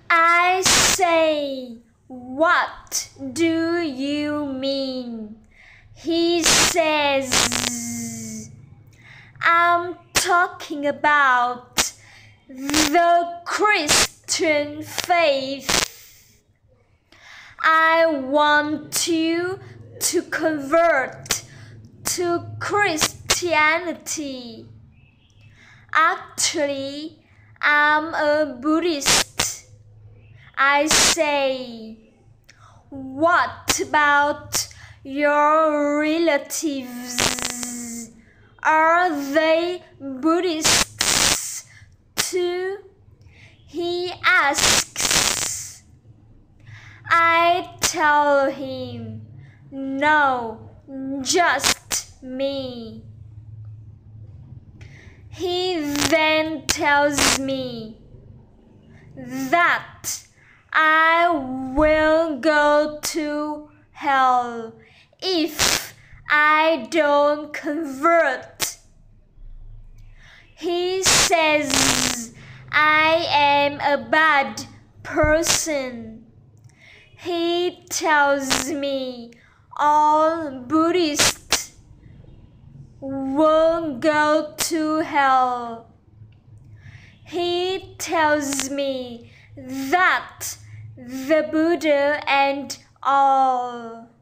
I say, "What do you mean?" He says, "I'm talking about the Christian faith. I want you to convert to Christianity. Actually, I'm a Buddhist." I say, "What about your relatives? Are they Buddhists too?" he asks. I tell him, "No, just me." He then tells me that I will go to hell if I don't convert. He says I am a bad person. He tells me all Buddhists won't go to hell. He tells me that the Buddha and all